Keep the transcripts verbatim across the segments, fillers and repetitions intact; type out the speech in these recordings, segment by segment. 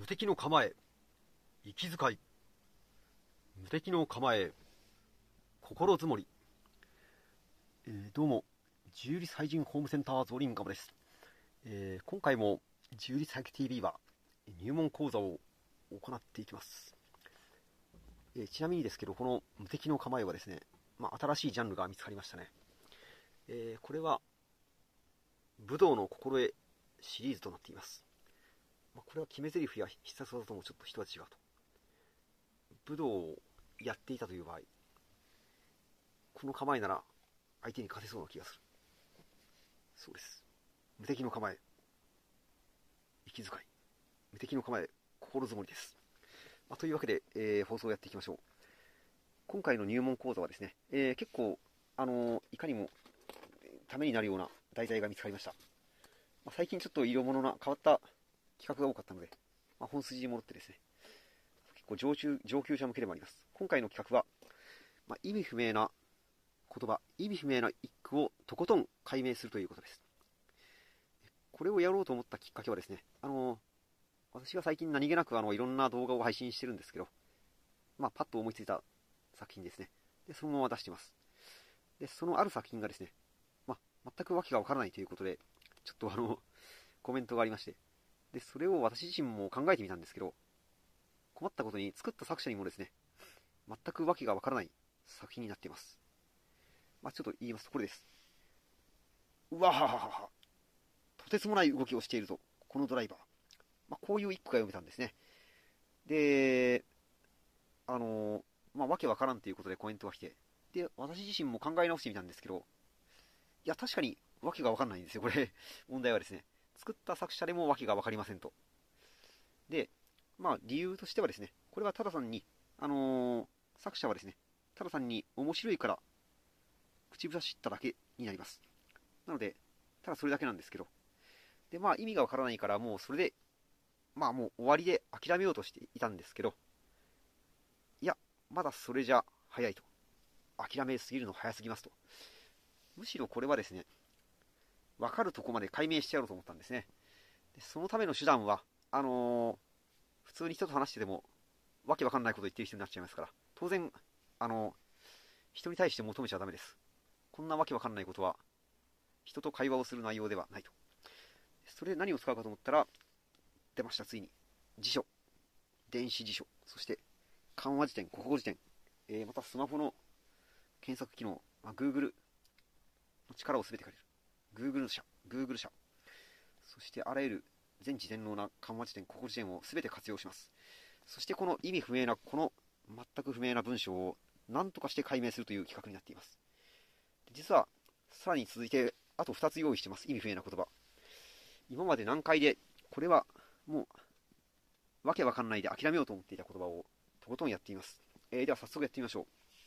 無敵の構え、息遣い。無敵の構え、心づもり。えー、どうも、自由律俳人ホームセンターゾーリンガムです。えー、今回も自由律俳句 ティービー は入門講座を行っていきます。えー、ちなみにですけど、この無敵の構えはですね、まあ、新しいジャンルが見つかりましたね。えー、これは、武道の心得シリーズとなっています。まあ、これは決め台詞や必殺技ともちょっと一味違うと。武道をやっていたという場合、この構えなら相手に勝てそうな気がする。そうです。無敵の構え、息遣い。無敵の構え、心づもりです。まあ、というわけで、えー、放送をやっていきましょう。今回の入門講座はですね、えー、結構、あのー、いかにもためになるような題材が見つかりました。まあ、最近ちょっと色物な変わった企画が多かったので、まあ、本筋に戻ってですね、結構上級上級者向けでもあります。今回の企画は、まあ、意味不明な言葉、意味不明な一句をとことん解明するということです。これをやろうと思ったきっかけはですね、あのー、私が最近何気なくあのいろんな動画を配信してるんですけど、まあ、パッと思いついた作品ですね。で、そのまま出してます。で、そのある作品がですね、まあ、全くわけがわからないということで、ちょっとあの、コメントがありまして、で、それを私自身も考えてみたんですけど、困ったことに作った作者にもですね、全くわけがわからない作品になっています。まあ、ちょっと言いますとこれです。うわはははは。とてつもない動きをしているぞ、このドライバー。まあ、こういう一句が読めたんですね。で、あのー、まあ、わけわからんということでコメントが来て、で、私自身も考え直してみたんですけど、いや、確かにわけがわかんないんですよ、これ。問題はですね、作った作者でもわけがわかりませんと。で、まあ、理由としてはですね、これはタダさんに、あのー、作者はですね、タダさんに面白いから口ぶさしっただけになります。なので、ただそれだけなんですけど。で、まあ、意味がわからないから、もうそれで、まあもう終わりで諦めようとしていたんですけど、いや、まだそれじゃ早いと。諦めすぎるの早すぎますと。むしろこれはですね、わかるとこまで解明してやろうと思ったんですね。でそのための手段は、あのー、普通に人と話してても、わけわかんないこと言ってる人になっちゃいますから、当然、あのー、人に対して求めちゃダメです。こんなわけわかんないことは、人と会話をする内容ではないと。それで何を使うかと思ったら、出ました、ついに。辞書。電子辞書。そして、漢和辞典、国語辞典。えー、またスマホの検索機能、まあ、Google の力をすべて借りる。Google 社、Google 社。そしてあらゆる全知全能な漢和辞典、国語辞典をすべて活用します。そしてこの意味不明な、この全く不明な文章を何とかして解明するという企画になっています。実は、さらに続いて、あとふたつ用意してます。意味不明な言葉。今まで難解で、これはもう、わけわかんないで諦めようと思っていた言葉をとことんやっています。えー、では早速やってみましょ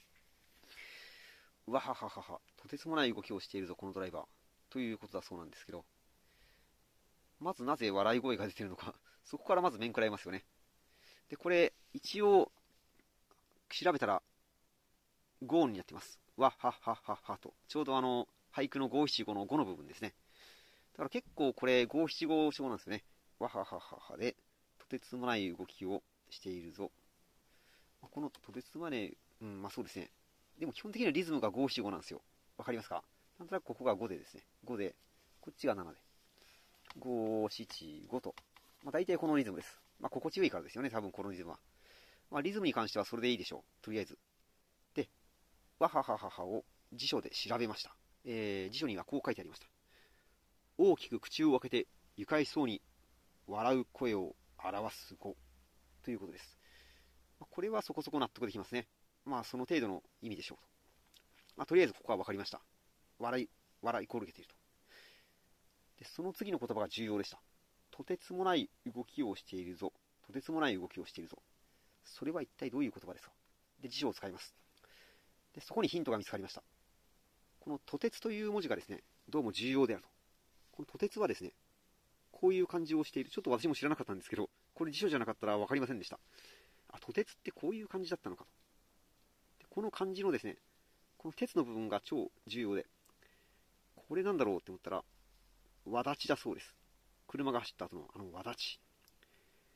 う。うわはははは。とてつもない動きをしているぞ、このドライバー。ということだそうなんですけど、まずなぜ笑い声が出てるのか、そこからまず面食らいますよね。で、これ、一応、調べたら、語音になってます。わははははと。ちょうどあの、俳句の五七五の五の部分ですね。だから結構これ五七五章なんですよね。わははははで、とてつもない動きをしているぞ。このとてつもない、うん、まあそうですね。でも基本的にはリズムが五七五なんですよ。わかりますか？なんとなくここがごでですね。ごで、こっちがななで。ご、しち、ごと。まあ大体このリズムです。まあ心地よいからですよね、多分このリズムは。まあリズムに関してはそれでいいでしょう。とりあえず。で、わははははを辞書で調べました。えー、辞書にはこう書いてありました。大きく口を開けて愉快そうに笑う声を表す語ということです。これはそこそこ納得できますね。まあその程度の意味でしょうと。まあとりあえずここは分かりました。笑い、笑いイコールげていると。で、その次の言葉が重要でした。とてつもない動きをしているぞ。とてつもない動きをしているぞ。それは一体どういう言葉ですか？で、辞書を使います。で、そこにヒントが見つかりました。このとてつという文字がですね、どうも重要であると。このとてつはですね、こういう漢字をしている。ちょっと私も知らなかったんですけど、これ辞書じゃなかったら分かりませんでした。あ、とてつってこういう漢字だったのかと。でこの漢字のですね、この鉄の部分が超重要で、これなんだろうって思ったら、わだちだそうです。車が走った後のあのわだち。で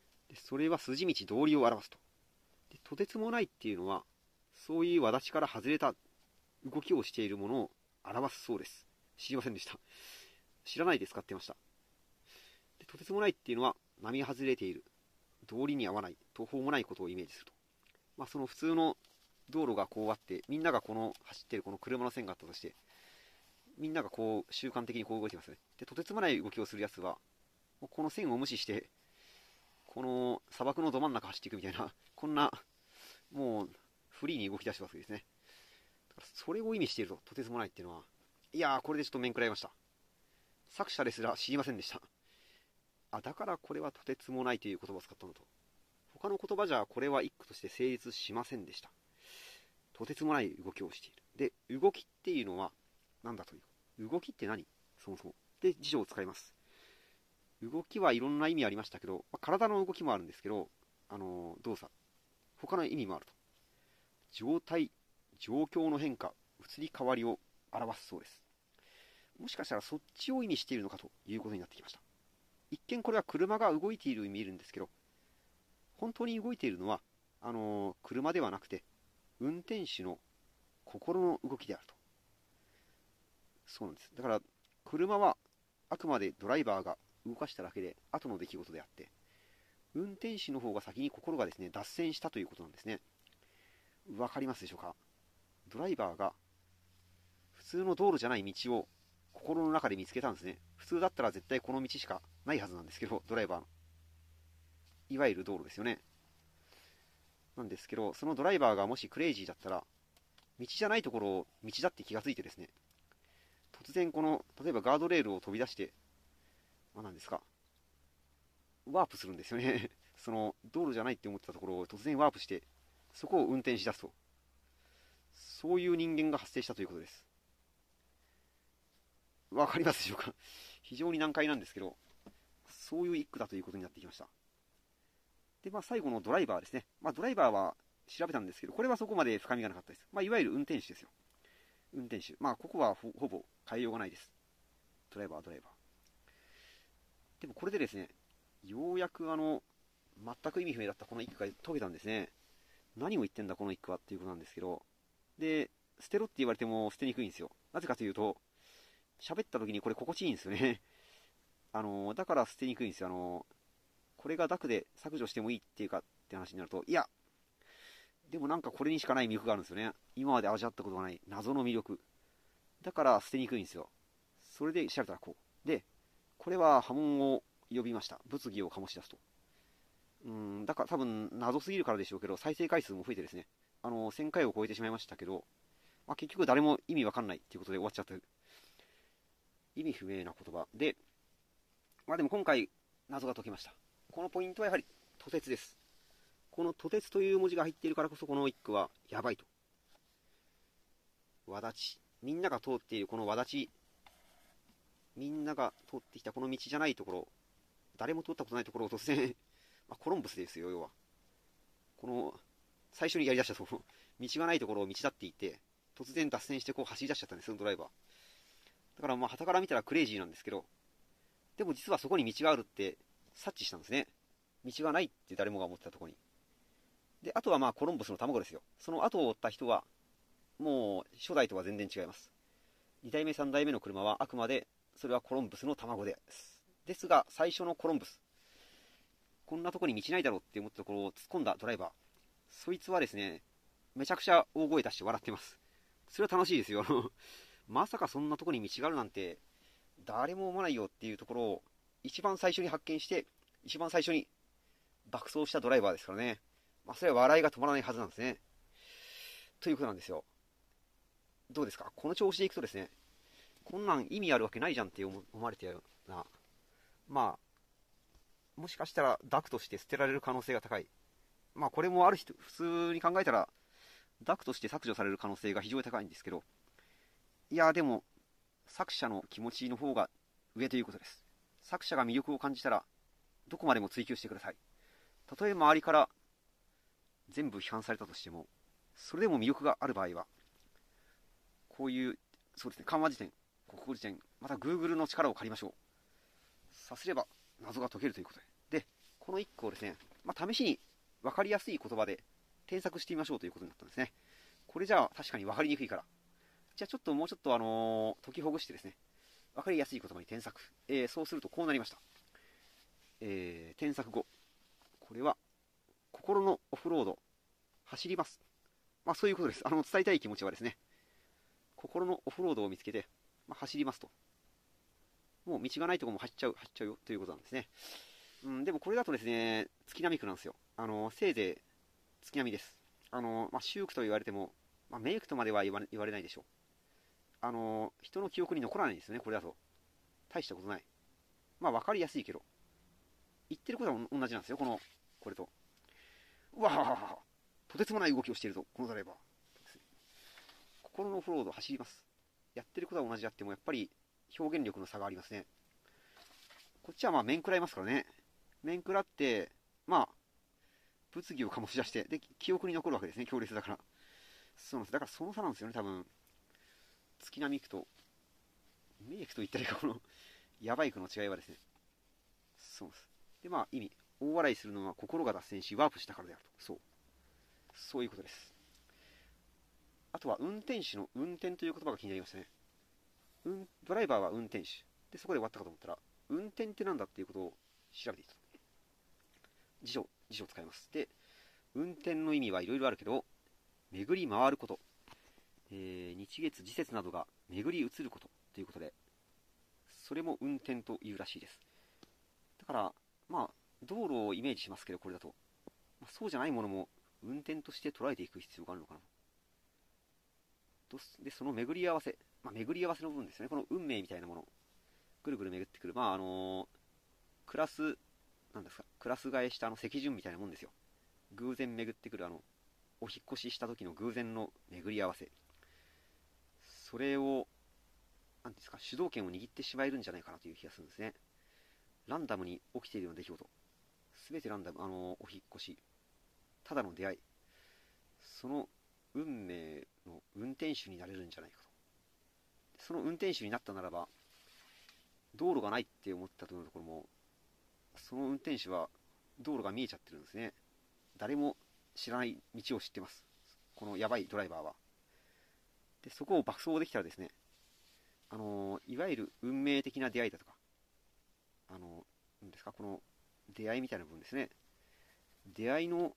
それは筋道道理を表すと。で、とてつもないっていうのは、そういう轍から外れた動きをしているものを表すそうです。知りませんでした。知らないで使ってました。で、とてつもないっていうのは、並外れている、道理に合わない、途方もないことをイメージすると。まあ、その普通の道路がこうあって、みんながこの走っているこの車の線があったとして、みんながこう習慣的にこう動いてますね。で、とてつもない動きをするやつは、もうこの線を無視して、この砂漠のど真ん中走っていくみたいな、こんな、もう、フリーに動き出してますわけですね。だからそれを意味していると、とてつもないっていうのは、いやー、これでちょっと面食らいました。作者ですら知りませんでした。あ、だからこれはとてつもないという言葉を使ったのと。他の言葉じゃこれは一句として成立しませんでした。とてつもない動きをしている。で、動きっていうのは何だという。動きって何？そもそも。で、辞書を使います。動きはいろんな意味ありましたけど、まあ、体の動きもあるんですけど、あのー、動作。他の意味もあると。状態、状況の変化、移り変わりを表すそうです。もしかしたらそっちを意味しているのかということになってきました。一見これは車が動いているように見えるんですけど、本当に動いているのは、あのー、車ではなくて、運転手の心の動きであると。そうなんです。だから、車はあくまでドライバーが動かしただけで、後の出来事であって、運転手の方が先に心がですね、脱線したということなんですね。わかりますでしょうか？ドライバーが普通の道路じゃない道を心の中で見つけたんですね。普通だったら絶対この道しかないはずなんですけど、ドライバーの。いわゆる道路ですよね。なんですけど、そのドライバーがもしクレイジーだったら、道じゃないところを道だって気がついてですね、突然この、例えばガードレールを飛び出して、まあ、何ですか、ワープするんですよね。その道路じゃないって思ってたところを突然ワープして、そこを運転し出すと。そういう人間が発生したということです。わかりますでしょうか？非常に難解なんですけど、そういう一句だということになってきました。で、まあ最後のドライバーですね。まあドライバーは調べたんですけど、これはそこまで深みがなかったです。まあいわゆる運転手ですよ。運転手。まあここは ほ, ほぼ変えようがないです。ドライバー、ドライバー。でもこれでですね、ようやくあの、全く意味不明だったこの一句が解けたんですね。何を言ってんだこの一句はっていうことなんですけど、で、捨てろって言われても捨てにくいんですよ。なぜかというと、喋った時にこれ心地いいんですよね。あの、だから捨てにくいんですよ。あの、これが濁で削除してもいいっていうかって話になると、いや、でもなんかこれにしかない魅力があるんですよね。今まで味わったことがない謎の魅力。だから捨てにくいんですよ。それで調べたらこう。で、これは波紋を呼びました。物議を醸し出すと。うん、だから多分謎すぎるからでしょうけど、再生回数も増えてですね、あの、せんかいを超えてしまいましたけど、まあ、結局誰も意味わかんないっていうことで終わっちゃった。意味不明な言葉。で、まあでも今回謎が解けました。このポイントはやはり、途鉄です。この途鉄という文字が入っているからこそこの一句はやばいと。わだち。みんなが通っているこのわだち。みんなが通ってきたこの道じゃないところ。誰も通ったことないところを突然まあ、コロンブスですよ、要は。この、最初にやりだしたところ、道がないところを道だって言って、突然脱線してこう走り出しちゃったんですよ、ドライバー。だからまあ、傍から見たらクレイジーなんですけど、でも実はそこに道があるって察知したんですね。道がないって誰もが思ってたところに。で、あとはまあ、コロンブスの卵ですよ。その後を追った人は、もう、初代とは全然違います。に代目、さん代目の車はあくまで、それはコロンブスの卵です。ですが、最初のコロンブス、こんなとこに道ないだろうって思ったところを突っ込んだドライバー。そいつはですね、めちゃくちゃ大声出して笑ってます。それは楽しいですよ。まさかそんなとこに道があるなんて、誰も思わないよっていうところを、一番最初に発見して、一番最初に爆走したドライバーですからね。まあ、それは笑いが止まらないはずなんですね。ということなんですよ。どうですか？この調子でいくとですね、こんなん意味あるわけないじゃんって思われてやるな。まあ、もしかしたら濁として捨てられる可能性が高い。まあこれもある人、普通に考えたら、濁として削除される可能性が非常に高いんですけど、いやでも、作者の気持ちの方が上ということです。作者が魅力を感じたら、どこまでも追求してください。たとえ周りから全部批判されたとしても、それでも魅力がある場合は、こういう、そうですね、漢和辞典、国語辞典、また Google の力を借りましょう。さすれば謎が解けるということで。で、この一句をですね、 まあ、試しに分かりやすい言葉で添削してみましょうということになったんですね。これじゃあ確かに分かりにくいから。じゃあちょっともうちょっとあのー解きほぐしてですね、分かりやすい言葉に添削。えー、そうするとこうなりました。えー、添削後。これは、心のオフロード、走ります。まあそういうことです。あの、伝えたい気持ちはですね、心のオフロードを見つけて、まあ、走りますと。もう道がないところも走っちゃう、走っちゃうよということなんですね。うん、でもこれだとですね、月並区なんですよ。あの、せいぜい月並みです。あの、まあ、周区と言われても、まあ、メイクとまでは言わ言われないでしょう。あの、人の記憶に残らないんですよね、これだと。大したことない。まあ、わかりやすいけど。言ってることは同じなんですよ、この、これと。うわははは。とてつもない動きをしているぞ、このドライバー。心のオフロード走ります。やってることは同じであっても、やっぱり表現力の差がありますね。こっちはまあ面食らいますからね。面食らって、まあ、物議を醸し出して、で、記憶に残るわけですね、強烈だから。そうなんです。だからその差なんですよね、多分。月並み区と、メイクと言ったらいいか、この、やばい区の違いはですね。そうです。で、まあ、意味。大笑いするのは心が脱線し、ワープしたからであると。そう。そういうことです。あとは、運転手の運転という言葉が気になりましたね。うん、ドライバーは運転手。で、そこで終わったかと思ったら、運転ってなんだっていうことを調べていた。辞書、辞書を使います。で、運転の意味はいろいろあるけど、巡り回ること、えー、日月時節などが巡り移ることということで、それも運転というらしいです。だから、まあ、道路をイメージしますけど、これだと。まあ、そうじゃないものも運転として捉えていく必要があるのかな。で、その巡り合わせ、まあ、巡り合わせの部分ですよね。この運命みたいなもの。ぐるぐる巡ってくる。まあ、あのー、クラス、なんですか、クラス替えしたあの席順みたいなもんですよ。偶然巡ってくるあの、お引っ越しした時の偶然の巡り合わせ。それを、なんですか、主導権を握ってしまえるんじゃないかなという気がするんですね。ランダムに起きているような出来事。すべてランダム、あの、お引っ越し。ただの出会い。その運命の運転手になれるんじゃないかと。その運転手になったならば、道路がないって思ったところも、その運転手は道路が見えちゃってるんですね。誰も知らない道を知ってます。このやばいドライバーは。で、そこを爆走できたらですね、あのーいわゆる運命的な出会いだとか、あのーなんですか、この出会いみたいな部分ですね。出会いの、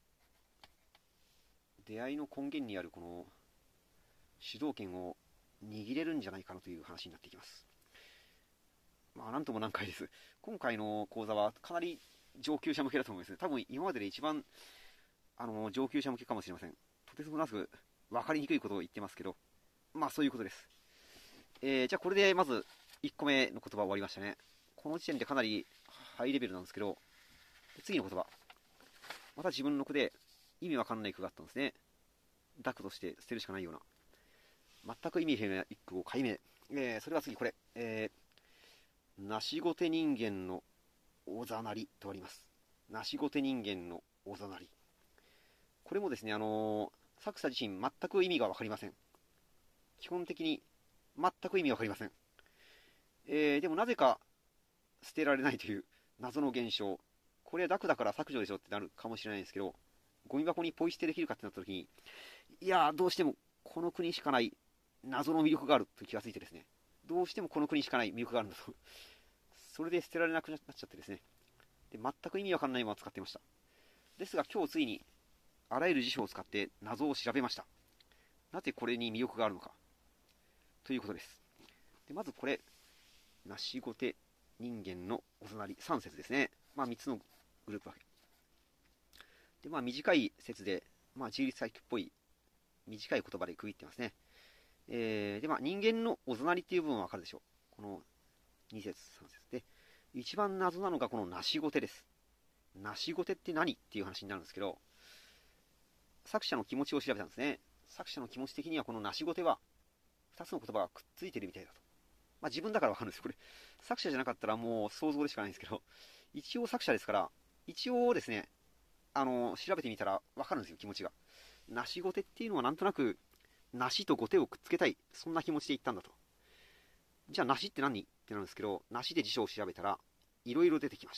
出会いの根源にあるこの主導権を握れるんじゃないかなという話になっていきます。まあ、なんとも難解です。今回の講座はかなり上級者向けだと思います。多分今までで一番、あのー上級者向けかもしれません。とてつもなく分かりにくいことを言ってますけど、まあそういうことです。えー、じゃあこれでまずいっこめの言葉終わりましたね。この時点でかなりハイレベルなんですけど、次の言葉。また自分の句で意味わかんない句があったんですね。濁として捨てるしかないような。全く意味不明な一句を解明。えー、それは次これ。えー、なしごて人間のおざなりとあります。なしごて人間のおざなり。これもですね、あのー、作者自身全く意味がわかりません。基本的に全く意味わかりません。えー、でもなぜか捨てられないという謎の現象。これは濁だから削除でしょってなるかもしれないんですけど、ゴミ箱にポイ捨てできるかってなった時に、いやー、どうしてもこの国しかない謎の魅力があると気がついてですね、どうしてもこの国しかない魅力があるんだと。それで捨てられなくなっちゃってですね。で、全く意味わかんないまま使っていました。ですが今日ついに、あらゆる辞書を使って謎を調べました。なぜこれに魅力があるのか。ということです。で、まずこれ、なしごて人間のお隣、さん節ですね。まあみっつのグループ分け。で、まあ短い説で、まあ自由律俳句っぽい短い言葉で区切ってますね。えー、で、まあ人間のお隣っていう部分はわかるでしょう。このに節、さん節で、一番謎なのがこのなしごてです。なしごてって何っていう話になるんですけど、作者の気持ちを調べたんですね。作者の気持ち的にはこのなしごてはふたつの言葉がくっついてるみたいだと。まあ自分だからわかるんですよ。これ、作者じゃなかったらもう想像でしかないんですけど、一応作者ですから、一応ですね、あの、調べてみたらわかるんですよ、気持ちが。なしごてっていうのはなんとなく、梨とごてをくっつけたい。そんな気持ちで言ったんだと。じゃあ梨って何ってなるんですけど、梨で辞書を調べたら、いろいろ出てきました。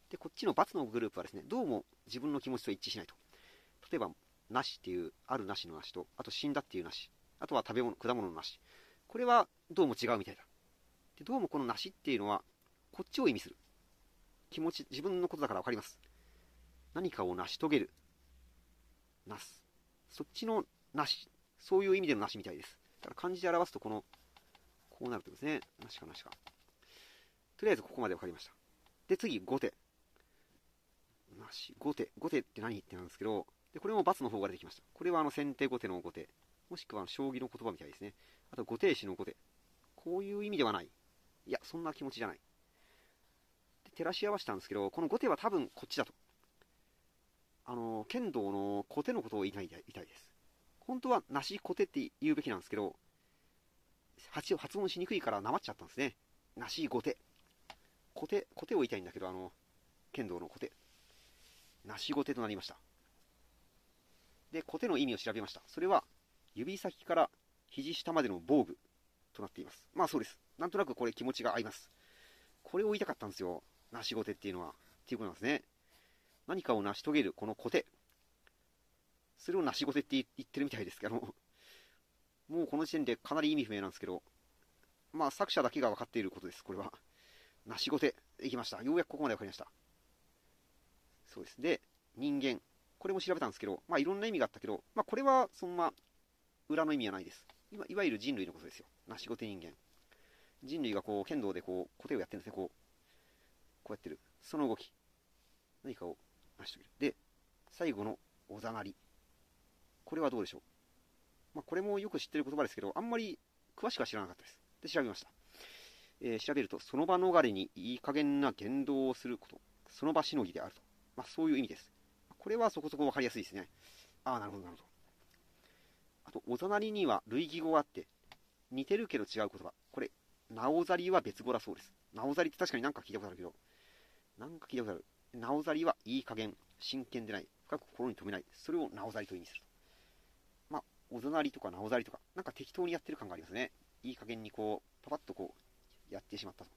で、こっちの×のグループはですね、どうも自分の気持ちと一致しないと。例えば、なしっていう、あるなしのなしと、あと死んだっていうなし、あとは食べ物、果物のなし。これはどうも違うみたいだ。で、どうもこのなしっていうのは、こっちを意味する。気持ち、自分のことだからわかります。何かを成し遂げる。なす。そっちのなし。そういう意味でのなしみたいです。だから漢字で表すと、この、こうなるとですね、なしかなしか。とりあえずここまでわかりました。で、次、後手。なし、後手。後手って何ってなんですけど、で、これも×の方が出てきました。これはあの先手後手の後手。もしくは将棋の言葉みたいですね。あと、後手師の後手。こういう意味ではない。いや、そんな気持ちじゃない。で、照らし合わせたんですけど、この後手は多分こっちだと。あの、剣道の小手のことを言いたいみたいです。本当はなし小手って言うべきなんですけど、発音しにくいからなまっちゃったんですね。なし後手。小手、小手を言いたいんだけど、あの、剣道の小手。なし後手となりました。で、小手の意味を調べました。それは、指先から肘下までの防具となっています。まあそうです。なんとなくこれ気持ちが合います。これを言いたかったんですよ。なし後手っていうのは。っていうことなんですね。何かを成し遂げるこの小手。それをなし後手って言ってるみたいですけど、もうこの時点でかなり意味不明なんですけど、まあ作者だけが分かっていることです、これは。なし後手。いきました。ようやくここまで分かりました。そうです。で、人間。これも調べたんですけど、まあいろんな意味があったけど、まあこれはそんな裏の意味はないです。今いわゆる人類のことですよ。なし後手人間。人類がこう剣道でこう小手をやってるんですね。こう、こうやってる。その動き。何かを成し遂げる。で、最後のおざなり。これはどうでしょう。まあこれもよく知ってる言葉ですけど、あんまり詳しくは知らなかったです。で、調べました。えー、調べると、その場逃れにいい加減な言動をすること。その場しのぎであると。まあそういう意味です。これはそこそこわかりやすいですね。ああ、なるほど、なるほど。あと、おざなりには類義語があって、似てるけど違う言葉。これ、なおざりは別語だそうです。なおざりって確かになんか聞いたことあるけど、なんか聞いたことある。なおざりはいい加減、真剣でない、深く心に留めない。それをなおざりと意味すると。まあ、おざなりとかなおざりとか、なんか適当にやってる感がありますね。いい加減にこう、パパッとこう、やってしまったと。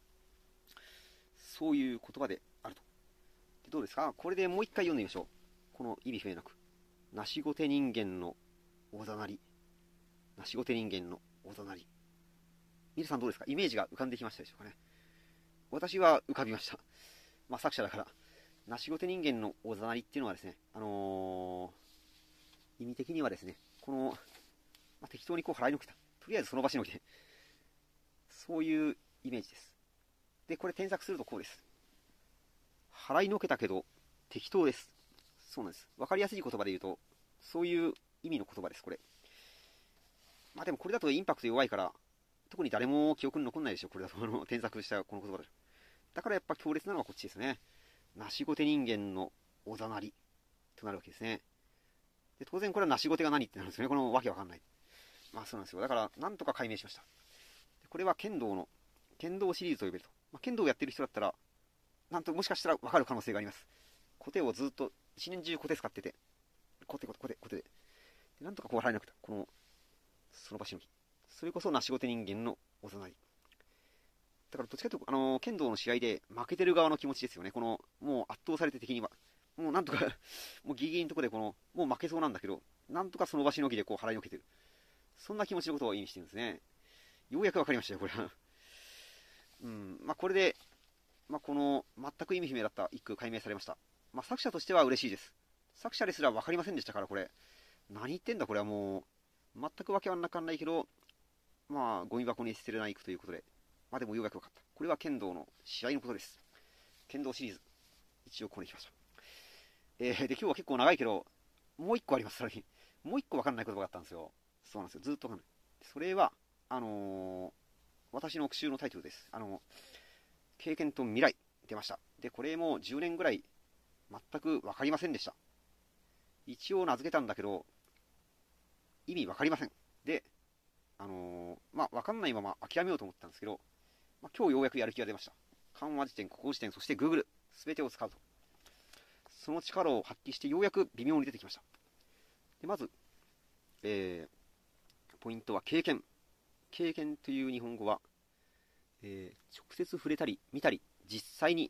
そういう言葉であると。でどうですか？これでもう一回読んでみましょう。この意味不明なく。なしごて人間のおざなり。なしごて人間のおざなり。皆さんどうですか？イメージが浮かんできましたでしょうかね。私は浮かびました。まあ作者だから。なしごて人間のおざなりっていうのはですね、あのー、意味的にはですね、この、まあ、適当にこう払いのけた。とりあえずその場しのぎで。そういうイメージです。で、これ添削するとこうです。払いのけたけど、適当です。そうなんです。わかりやすい言葉で言うと、そういう意味の言葉です、これ。まあでもこれだとインパクト弱いから、特に誰も記憶に残んないでしょ、これだと。あの、添削したこの言葉で。だからやっぱ強烈なのはこっちですね。なしごて人間のおざなりとなるわけですね。で、当然これはなしごてが何ってなるんですよね。このわけわかんない。まあそうなんですよ。だから、なんとか解明しました。でこれは剣道の、剣道シリーズと呼べると。まあ、剣道をやってる人だったら、なんともしかしたらわかる可能性があります。コテをずっと、一年中コテ使ってて、コテコテコテコテで。でなんとかこう払えなくて、この、その場しのぎ。それこそなしごて人間のおざなり。だからどっちかというと、あのー、剣道の試合で負けてる側の気持ちですよね。この、もう圧倒されて敵には。もうなんとかもうギリギリのところでこの、もう負けそうなんだけど、なんとかその場しのぎでこう払いのけてる。そんな気持ちのことを意味してるんですね。ようやくわかりましたよ、これは。うん、まあこれで、まあこの、全く意味不明だった一句解明されました。まあ作者としては嬉しいです。作者ですらわかりませんでしたから、これ。何言ってんだ、これはもう、全くわけわかんないけど、まあ、ゴミ箱に捨てれない句ということで、まあでもようやく分かった。これは剣道の試合のことです。剣道シリーズ。一応ここに来ました。えー、で、今日は結構長いけど、もう一個あります、さらに。もう一個分かんない言葉があったんですよ。そうなんですよ。ずっと分かんない。それは、あのー、私の句集のタイトルです。あのー、経験と未来。出ました。で、これもじゅうねんぐらい、全く分かりませんでした。一応名付けたんだけど、意味分かりません。で、あのー、まあ、分かんないまま諦めようと思ったんですけど、まあ、今日ようやくやる気が出ました。緩和辞典、国語辞典、そして Google、すべてを使うと。その力を発揮してようやく微妙に出てきました。でまず、えー、ポイントは経験。経験という日本語は、えー、直接触れたり、見たり、実際に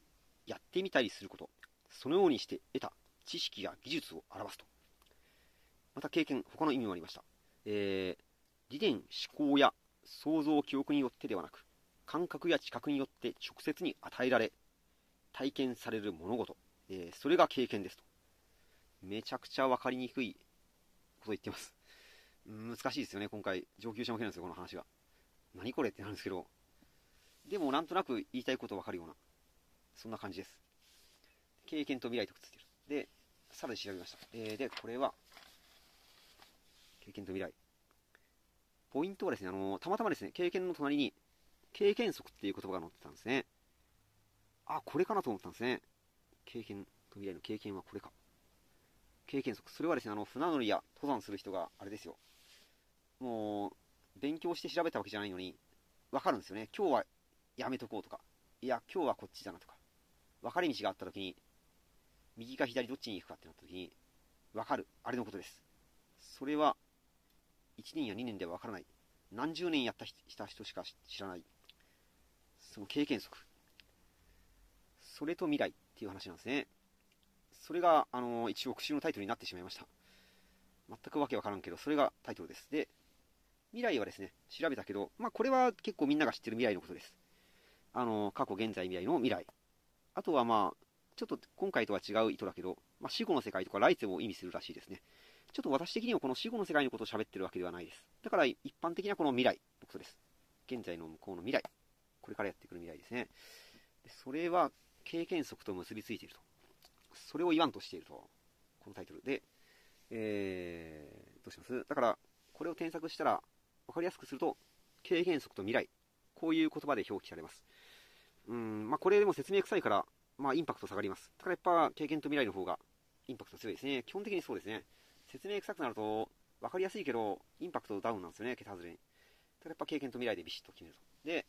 やってみたりすること、そのようにして得た知識や技術を表すと。また経験、他の意味もありました。えー、理念、思考や想像、記憶によってではなく、感覚や知覚によって直接に与えられ、体験される物事、えー、それが経験ですと。めちゃくちゃ分かりにくいこと言ってます。難しいですよね、今回。上級者向けなんですよ、この話が。何これってなるんですけど、でもなんとなく言いたいこと分かるような、そんな感じです。経験と未来とくっついてる。で、さらに調べました。えー、で、これは、経験と未来。ポイントはですね、あのー、たまたまですね、経験の隣に、経験則っていう言葉が載ってたんですね。あ、これかなと思ったんですね。経験と未来の経験はこれか。経験則。それはですね、あの、船乗りや登山する人が、あれですよ。もう、勉強して調べたわけじゃないのに、わかるんですよね。今日はやめとこうとか、いや、今日はこっちだなとか、分かれ道があった時に、右か左どっちに行くかってなった時に、わかる。あれのことです。それは、いちねんやにねんではわからない。何十年やったした人しか知らない。その経験則。それと未来っていう話なんですね。それが、あのー、一応復習のタイトルになってしまいました。全くわけわからんけど、それがタイトルです。で、未来はですね、調べたけど、まあこれは結構みんなが知ってる未来のことです。あのー、過去、現在、未来の未来。あとはまあ、ちょっと今回とは違う意図だけど、まあ、死後の世界とか来世を意味するらしいですね。ちょっと私的にはこの死後の世界のことを喋ってるわけではないです。だから一般的なこの未来のことです。現在の向こうの未来。これからやってくる未来ですね。でそれは経験則と結びついていると。それを言わんとしていると。このタイトルで、えー、どうしますだから、これを添削したら、わかりやすくすると、経験則と未来。こういう言葉で表記されます。うん、まあこれでも説明臭いから、まあインパクト下がります。だからやっぱ経験と未来の方がインパクト強いですね。基本的にそうですね。説明臭くなると分かりやすいけど、インパクトダウンなんですよね、桁外れに。だからやっぱ経験と未来でビシッと決めると。で、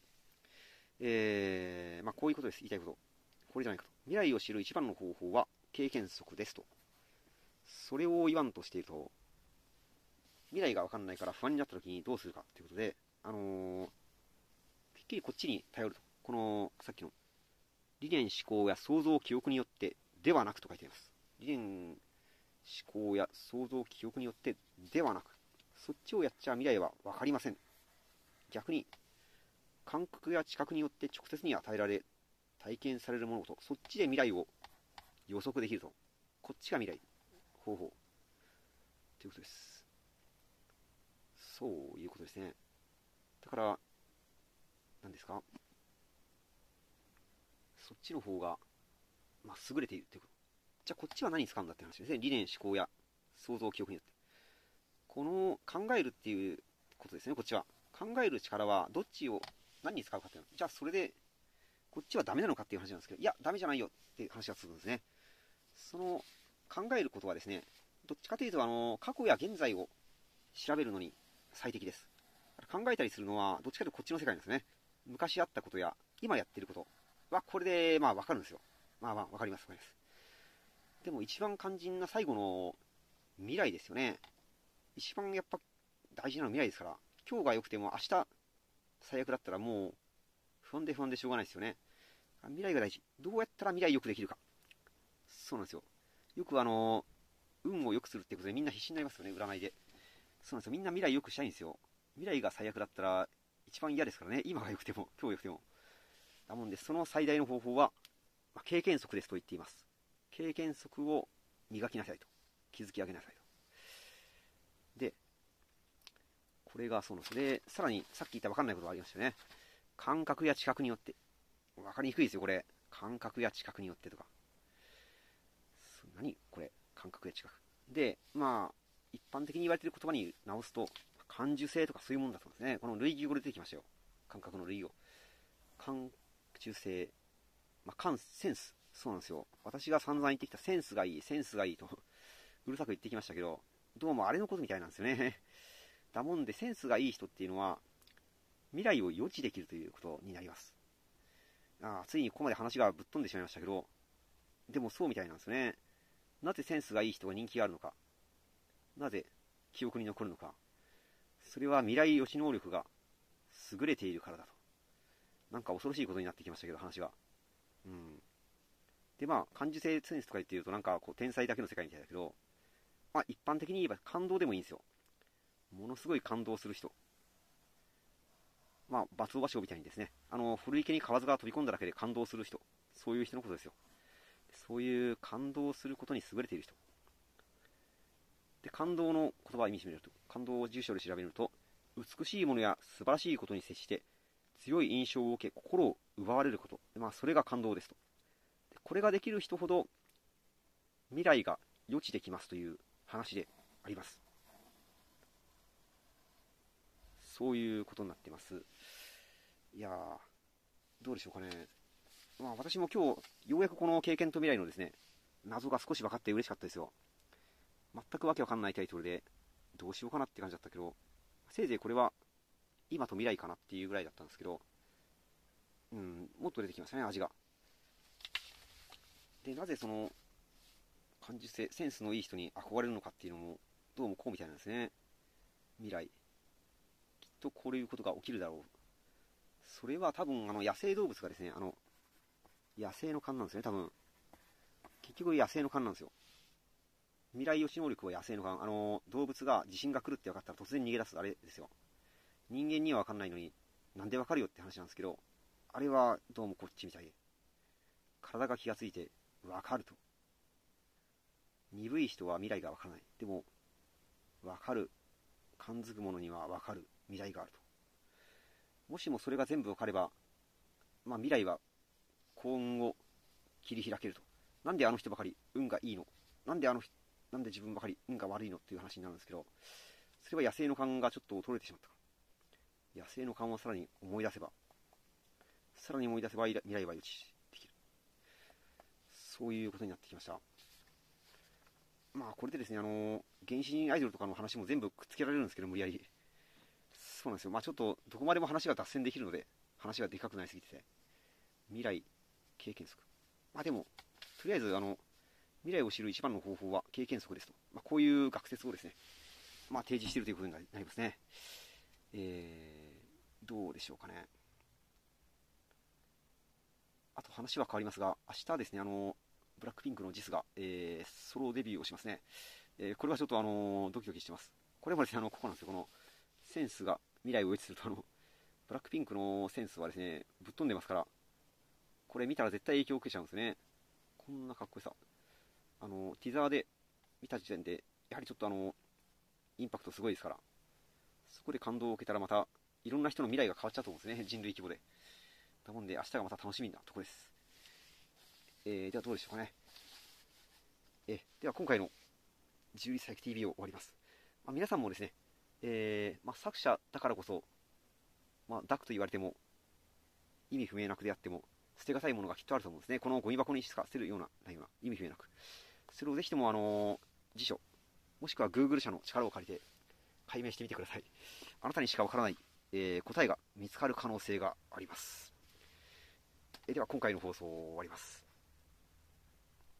えー、まあこういうことです。言いたいこと。これじゃないかと。未来を知る一番の方法は経験則ですと。それを言わんとしていると、未来が分かんないから不安になった時にどうするかということで、あのー、てっきりこっちに頼ると。この、さっきの、理念思考や想像記憶によってではなくと書いてあります。理念思考や想像記憶によってではなく、そっちをやっちゃ未来は分かりません。逆に、感覚や知覚によって直接に与えられ、体験されるものと、そっちで未来を予測できると。こっちが未来、方法。ということです。そういうことですね。だから、何ですかそっちの方が、まあ、優れているということ。じゃあこっちは何に使うんだって話ですね。理念、思考や想像、記憶によって。この考えるっていうことですね、こっちは。考える力はどっちを何に使うかっていうの。じゃあそれで、こっちはダメなのかっていう話なんですけど、いや、ダメじゃないよっていう話がするんですね。その考えることはですね、どっちかというと、あの、過去や現在を調べるのに最適です。考えたりするのは、どっちかというとこっちの世界なんですね。昔あったことや、今やってることは、これで、まあ、わかるんですよ。まあまあ、わかります、わかります。でも一番肝心な最後の未来ですよね。一番やっぱ大事なのは未来ですから、今日が良くても明日最悪だったらもう不安で不安でしょうがないですよね。未来が大事。どうやったら未来良くできるか。そうなんですよ。よくあの、運を良くするってことでみんな必死になりますよね、占いで。そうなんですよ。みんな未来良くしたいんですよ。未来が最悪だったら一番嫌ですからね。今が良くても、今日良くても。だもんで、その最大の方法は、まあ、経験則ですと言っています。経験則を磨きなさいと。築き上げなさいと。で、これがそうなんです。で、さらにさっき言った分かんないことがありましたよね。感覚や知覚によって。分かりにくいですよ、これ。感覚や知覚によってとか。何これ。感覚や知覚。で、まあ、一般的に言われている言葉に直すと、感受性とかそういうもんだと思うんですね。この類義語で出てきましたよ。感覚の類義語。感受性。まあ、感、センス。そうなんですよ。私が散々言ってきたセンスがいい、センスがいいとうるさく言ってきましたけど、どうもあれのことみたいなんですよね。だもんでセンスがいい人っていうのは、未来を予知できるということになります。ああ、ついにここまで話がぶっ飛んでしまいましたけど、でもそうみたいなんですね。なぜセンスがいい人が人気があるのか。なぜ記憶に残るのか。それは未来予知能力が優れているからだと。なんか恐ろしいことになってきましたけど、話が。うん。 で、まあ、感受性センスとか言って言うと、なんかこう天才だけの世界みたいだけど、まあ、一般的に言えば感動でもいいんですよ。ものすごい感動する人。まあ、松尾芭蕉みたいにですね、あの、古池に蛙が飛び込んだだけで感動する人。そういう人のことですよ。そういう感動することに優れている人。で、感動の言葉を意味してみると、感動を辞書で調べると、美しいものや素晴らしいことに接して、強い印象を受け、心を奪われること。まあ、それが感動ですと。でこれができる人ほど、未来が予知できますという話であります。そういうことになってます。いやー、どうでしょうかね。まあ、私も今日、ようやくこの経験と未来のですね、謎が少し分かって嬉しかったですよ。全くわけわかんないタイトルで、どうしようかなって感じだったけど、せいぜいこれは今と未来かなっていうぐらいだったんですけど、うん、もっと出てきましたね、味が。で、なぜその、感受性、センスのいい人に憧れるのかっていうのも、どうもこうみたいなんですね。未来。きっとこういうことが起きるだろう。それは多分、あの、野生動物がですね、あの、野生の勘なんですね、多分。結局野生の勘なんですよ。未来予知能力は野生の勘。あの、動物が地震が来るって分かったら突然逃げ出すあれですよ。人間には分かんないのに、なんで分かるよって話なんですけど、あれはどうもこっちみたいで。体が気がついて分かると。鈍い人は未来が分からない。でも、分かる。感づくものには分かる未来があると。もしもそれが全部分かれば、まあ未来は幸運を切り開けると。なんであの人ばかり運がいいの？なんであの人、なんで自分ばかり運が悪いのっていう話になるんですけど、それは野生の勘がちょっと衰えてしまったから。野生の勘をさらに思い出せば、さらに思い出せば未来は予知できる。そういうことになってきました。まあこれでですね、あの、原始人アイドルとかの話も全部くっつけられるんですけど、無理やり。そうなんですよ。まあちょっとどこまでも話が脱線できるので、話がでかくなりすぎてて、未来経験則。まあでも、とりあえずあの、未来を知る一番の方法は経験則ですと。まあこういう学説をですね、まあ提示しているということになりますね。えー、どうでしょうかね。あと話は変わりますが、明日ですね、あの、ブラックピンクのジスが、えー、ソロデビューをしますね。えー、これはちょっとあの、ドキドキしてます。これもですね、あの、ここなんですよ。この、センスが未来を予知すると、あの、ブラックピンクのセンスはですね、ぶっ飛んでますから、これ見たら絶対影響を受けちゃうんですね。こんなかっこよさ。あの、ティザーで見た時点で、やはりちょっとあの、インパクトすごいですから、そこで感動を受けたらまた、いろんな人の未来が変わっちゃうと思うんですね、人類規模で。なもんで、明日がまた楽しみなところです。えー、ではどうでしょうかね。えー、では今回のじゅういっさいき ティーブイ を終わります。まあ、皆さんもですね、えーまあ、作者だからこそ、まあ、ダクと言われても、意味不明なくであっても、捨てがたいものがきっとあると思うんですね。このゴミ箱にしか捨てるような、ないような、意味不明なく。それをぜひとも、あのー辞書、もしくは Google 社の力を借りて、解明してみてください。あなたにしかわからない、えー答えが見つかる可能性があります。えーでは今回の放送を終わります。